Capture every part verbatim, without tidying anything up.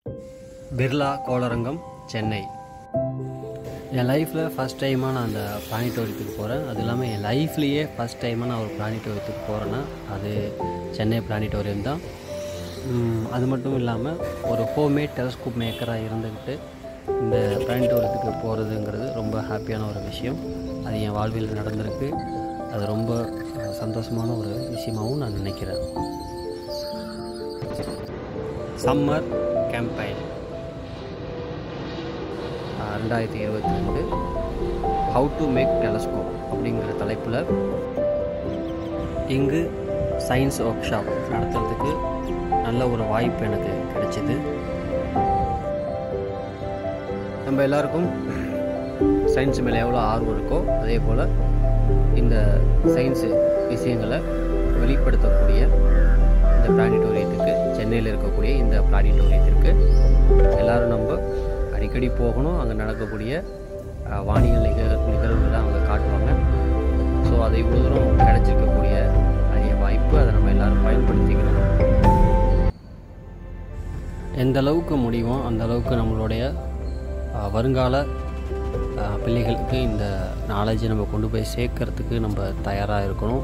Birla கோளரங்கம் Chennai. என் லைஃப்பில் first டைமாக நான் அந்த பிளானிட்டோரியத்துக்கு போகிறேன். அது இல்லாமல் என் லைஃப்லேயே ஃபஸ்ட் டைமாக நான் ஒரு பிளானிட்டோரியத்துக்கு போகிறேன்னா அது சென்னை பிளானிட்டோரியம் தான். அது மட்டும் இல்லாமல் ஒரு ஹோம்மேட் டெலஸ்கோப் மேக்கராக இருந்துக்கிட்டு இந்த பிளானிட்டோரியத்துக்கு போகிறதுங்கிறது ரொம்ப ஹாப்பியான ஒரு விஷயம். அது என் வாழ்வில் நடந்திருக்கு. அது ரொம்ப சந்தோஷமான ஒரு விஷயமாகவும் நான் நினைக்கிறேன். சம்மர் கேம்பெயின் ரெண்டாயிரத்தி இருபத்தி ரெண்டு ஹவு டு மேக் டெலஸ்கோப் அப்படிங்கிற தலைப்பில் இங்கு சயின்ஸ் ஒர்க் ஷாப் நடத்துறதுக்கு நல்ல ஒரு வாய்ப்பு எனக்கு கிடைச்சிது. நம்ம எல்லாருக்கும் சயின்ஸ் மேலே எவ்வளோ ஆர்வம் இருக்கோ அதே போல் இந்த சயின்ஸு விஷயங்களை வெளிப்படுத்தக்கூடிய இந்த பிளானிட்டோரியத்துக்கு, சென்னையில் இருக்கக்கூடிய இந்த பிளானிட்டோரியத்திற்கு எல்லோரும் நம்ம அடிக்கடி போகணும். அங்கே நடக்கக்கூடிய வானியல் நிகழ் நிகழ்வுகளை அவங்க காட்டுவாங்க. ஸோ அது இவ்வளோ தூரம் கிடைச்சிருக்கக்கூடிய அரிய வாய்ப்பு. அதை நம்ம எல்லோரும் பயன்படுத்திக்கணும். எந்த அளவுக்கு முடியுமோ அந்த அளவுக்கு நம்மளுடைய வருங்கால பிள்ளைகளுக்கு இந்த நாலேஜை நம்ம கொண்டு போய் சேர்க்கறதுக்கு நம்ம தயாராக இருக்கணும்.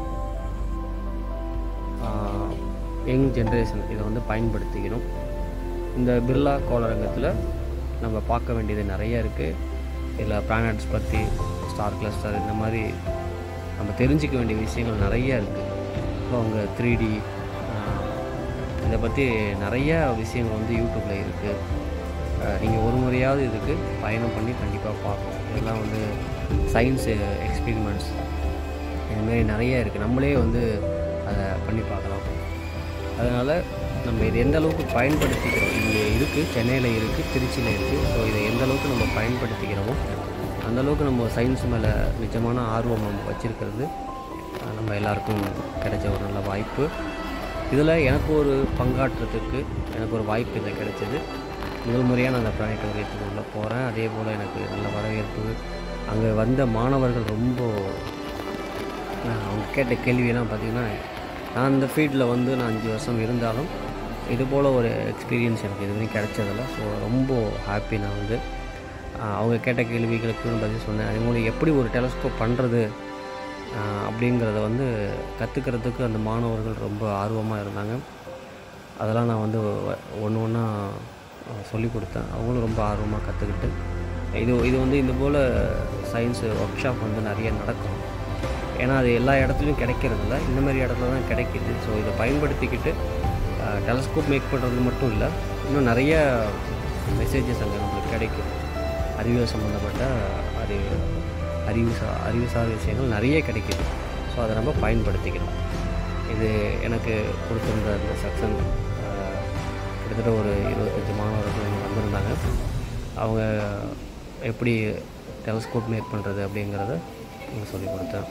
யங் ஜென்ரேஷன் இதை வந்து பயன்படுத்திக்கணும். இந்த பிர்லா கோளரங்கத்தில் நம்ம பார்க்க வேண்டியது நிறைய இருக்குது. இதில் பிளானட்ஸ் பற்றி, ஸ்டார் கிளஸ்டர், இந்த மாதிரி நம்ம தெரிஞ்சிக்க வேண்டிய விஷயங்கள் நிறைய இருக்குது. ஸோ அவங்க த்ரீ டி இதை பற்றி நிறைய விஷயங்கள் வந்து யூடியூப்பில் இருக்குது. நீங்கள் ஒரு முறையாவது இதுக்கு பயணம் பண்ணி கண்டிப்பாக பார்க்கணும். இதெல்லாம் வந்து சயின்ஸு எக்ஸ்பெரிமெண்ட்ஸ் இதுமாரி நிறைய இருக்குது. நம்மளே வந்து அதை பண்ணி பார்க்கலாம். அதனால் நம்ம இது எந்த அளவுக்கு பயன்படுத்திக்கிறோம், இங்கே இருக்குது, சென்னையில் இருக்குது, திருச்சியில் இருக்குது. ஸோ இதை எந்த அளவுக்கு நம்ம பயன்படுத்திக்கிறோமோ அந்தளவுக்கு நம்ம சயின்ஸ் மேலே நிஜமான ஆர்வம் நம்ம வச்சுருக்கிறது நம்ம எல்லாருக்கும் கிடைச்ச ஒரு நல்ல வாய்ப்பு. இதில் எனக்கு ஒரு பங்காற்றுறதுக்கு எனக்கு ஒரு வாய்ப்பு இதில் கிடைச்சது. முதல் முறையாக நான் அந்த பிளானிட்டோரியத்துக்கு உள்ளே போகிறேன். அதே போல் எனக்கு நல்ல வரவேற்பு. அங்கே வந்த மாணவர்கள் ரொம்ப அவங்க கேட்ட கேள்வியெல்லாம் பார்த்திங்கன்னா, நான் இந்த ஃபீல்டில் வந்து நான் அஞ்சு வருஷம் இருந்தாலும் இது போல் ஒரு எக்ஸ்பீரியன்ஸ் எனக்கு இது வரைக்கும் கிடைச்சதில்ல. ஸோ ரொம்ப ஹாப்பி. நான் வந்து அவங்க கேட்ட கேள்விகளுக்கு பதில் சொன்னேன். அதே போல் எப்படி ஒரு டெலஸ்கோப் பண்ணுறது அப்படிங்கிறத வந்து கற்றுக்கிறதுக்கு அந்த மாணவர்கள் ரொம்ப ஆர்வமாக இருந்தாங்க. அதெல்லாம் நான் வந்து ஒன்று ஒன்றா சொல்லி கொடுத்தேன். அவங்களும் ரொம்ப ஆர்வமாக கற்றுக்கிட்டு இது இது வந்து இந்த போல் சயின்ஸு ஒர்க் ஷாப் வந்து நிறைய நடக்கும். ஏன்னா அது எல்லா இடத்துலையும் கிடைக்கிறதில்ல, இந்த மாதிரி இடத்துல தான் கிடைக்கிது. ஸோ இதை பயன்படுத்திக்கிட்டு டெலஸ்கோப் மேக் பண்ணுறது மட்டும் இல்லை, இன்னும் நிறைய மெசேஜஸ் அங்கே நம்மளுக்கு கிடைக்கும். அறிவியல் சம்மந்தப்பட்ட அறிவு அறிவு சா அறிவுசார் விஷயங்கள் நிறைய கிடைக்கிது. ஸோ அதை நம்ம பயன்படுத்திக்கணும். இது எனக்கு கொடுத்துருந்த அந்த செக்ஷன் கிட்டத்தட்ட ஒரு இருபத்தஞ்சி மாணவர்கள் வந்திருந்தாங்க. அவங்க எப்படி டெலஸ்கோப் மேக் பண்ணுறது அப்படிங்கிறத அவங்க சொல்லிக் கொடுத்தேன்.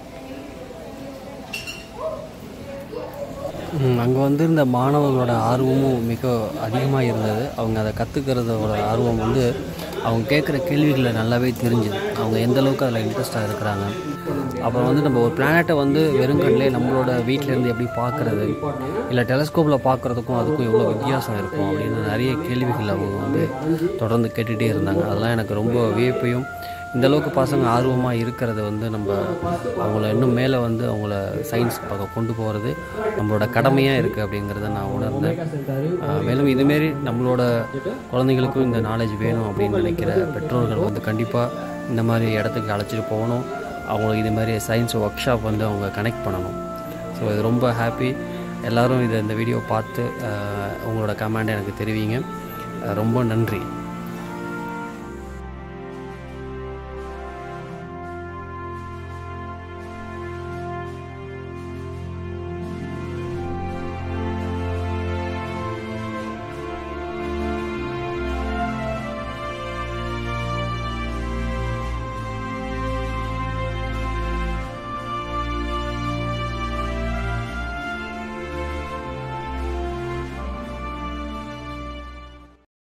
அங்கே வந்திருந்த மாணவர்களோட ஆர்வமும் மிக அதிகமாக இருந்தது. அவங்க அதை கற்றுக்கிறதோட ஆர்வம் வந்து அவங்க கேட்குற கேள்விகளை நல்லாவே தெரிஞ்சுது. அவங்க எந்த அளவுக்கு அதில் இன்ட்ரெஸ்டாக இருக்கிறாங்க. அப்புறம் வந்து நம்ம ஒரு பிளானட்டை வந்து வெறுங்கண்ணிலே நம்மளோட வீட்டிலேருந்து எப்படி பார்க்குறது, இல்லை டெலஸ்கோப்பில் பார்க்குறதுக்கும் அதுக்கும் எவ்வளோ வித்தியாசம் இருக்கும் அப்படின்னு நிறைய கேள்விகள் அவங்க வந்து தொடர்ந்து கேட்டுகிட்டே இருந்தாங்க. அதெல்லாம் எனக்கு ரொம்ப வியப்பையும், இந்தளவுக்கு பசங்க ஆர்வமாக இருக்கிறத வந்து நம்ம அவங்கள இன்னும் மேலே வந்து அவங்கள சயின்ஸ் பக்கம் கொண்டு போகிறது நம்மளோட கடமையாக இருக்குது அப்படிங்கிறத நான் உணர்ந்தேன். மேலும் இதுமாரி நம்மளோட குழந்தைங்களுக்கும் இந்த நாலேஜ் வேணும் அப்படின்னு நினைக்கிற பெற்றோர்கள் வந்து கண்டிப்பாக இந்த மாதிரி இடத்துக்கு அழைச்சிட்டு போகணும். அவங்களுக்கு இது மாதிரி சயின்ஸ் ஒர்க் ஷாப் வந்து அவங்க கனெக்ட் பண்ணணும். ஸோ இது ரொம்ப ஹாப்பி. எல்லோரும் இதை இந்த வீடியோ பார்த்து உங்களோட கமெண்ட் எனக்கு தெரிவிங்க. ரொம்ப நன்றி.